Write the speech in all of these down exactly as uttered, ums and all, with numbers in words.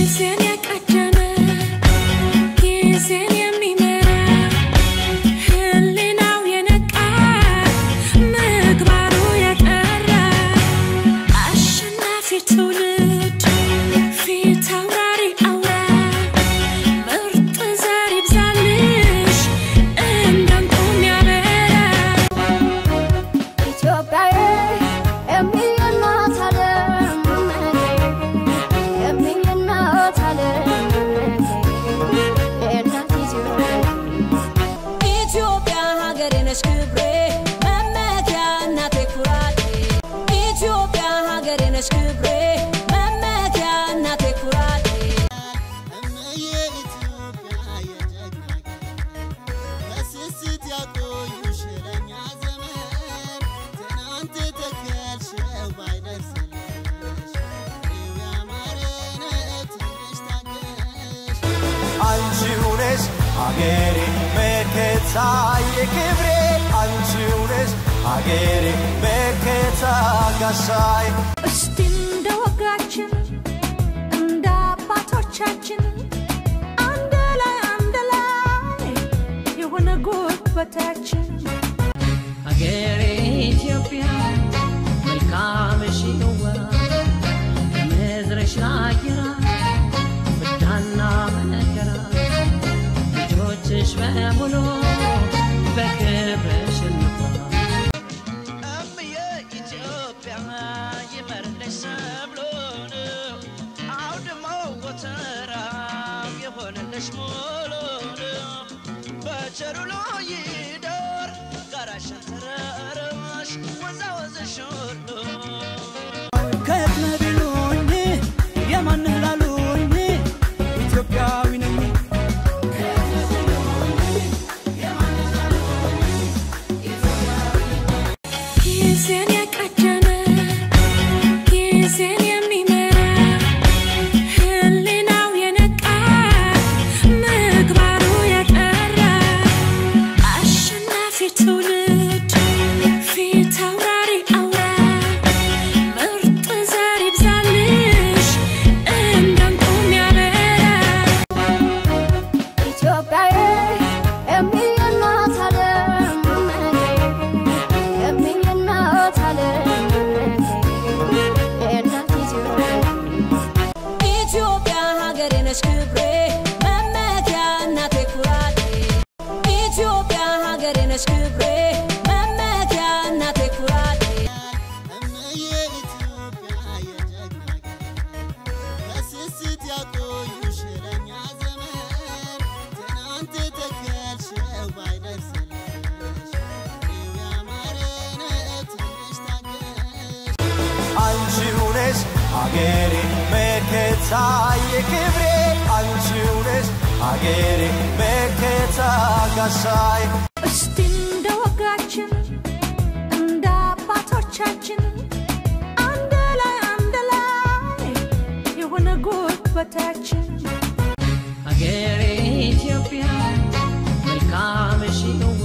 Agere meketa yekebre anjunes agere meketa gashay Stindo gachin nda patochachin andala andala you wanna go protection Agere Ethiopia መልካም ሽዋ መዝረሽ አየራ በዳና መነገራ በሙሉ በክብርሽ እንኳ አምዬ ኢትዮጵያ ይመርልሽ ሰብሎን አውድሞ ወተራ ይሆንልሽ ሙሉን በቸሩሎ ይደር ጋራሽን ተራራሽ ወዛወዝሽ ሁሉ ከትነቢሉኝ የማንህ ላሉኝ ኢትዮጵያዊ ነኝ Agere meketa yekebre anjunes agere meketa gashay Stindo gachin nda patochachin andala andala you wanna go protection Agere Ethiopia መልካም ሽዋ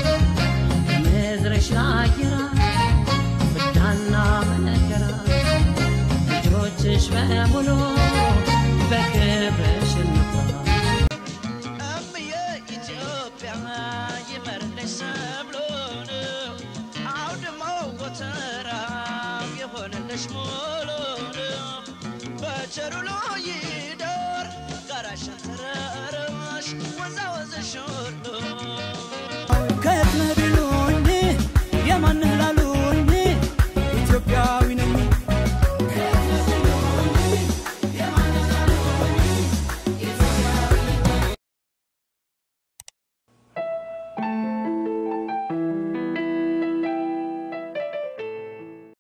መዝረሽ አየራ በዳና መነገራ በሙሉ በክብርሽ እንኳ አምዬ ኢትዮጵያ ይመርልሽ ሰብሎን አውድሞ ወተራ ይሆንልሽ ሙሉን በቸሩሎ